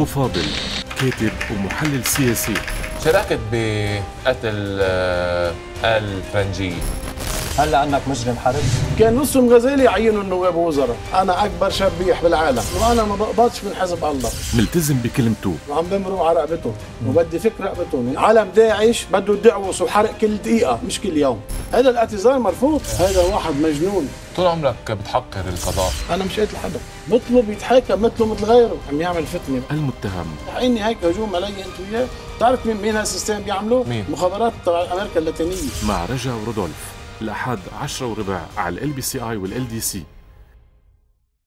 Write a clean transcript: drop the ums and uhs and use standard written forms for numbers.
أبو فاضل كاتب ومحلل سياسي شاركت بقتل آل فرنجية. هلا عنك مجرم حرب؟ كان نصهم غزالي يعينوا النواب وزراء، انا اكبر شبيح بالعالم وانا ما بقبضش من حزب الله، ملتزم بكلمته وعم بمروا على رقبتهم وبدي فك رقبتهم. علم داعش بده دعوس وحرق كل دقيقه مش كل يوم، هذا الاعتذار مرفوض. هذا واحد مجنون. طول عمرك بتحقر القضاء. انا مش قاتل حدا، بطلب يتحاكم مثله مثل غيره، عم يعمل فتنه. المتهم حقيني هيك هجوم علي انت وياه. بتعرف مين هالسيستم بيعملوا؟ مين؟ مخابرات تبع امريكا اللاتينيه. مع رجا ورودولف الأحد 10:15 على LBCI والLDC.